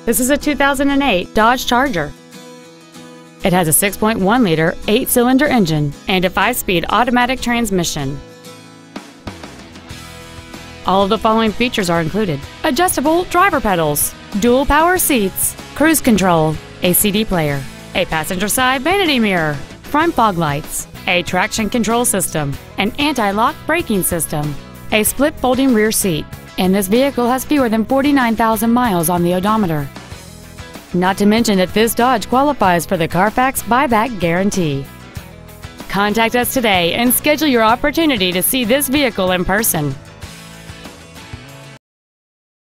This is a 2008 Dodge Charger. It has a 6.1-liter, 8-cylinder engine and a 5-speed automatic transmission. All of the following features are included: adjustable driver pedals, dual power seats, cruise control, a CD player, a passenger side vanity mirror, front fog lights, a traction control system, an anti-lock braking system, a split folding rear seat, and this vehicle has fewer than 49,000 miles on the odometer. Not to mention that this Dodge qualifies for the Carfax buyback guarantee. Contact us today and schedule your opportunity to see this vehicle in person.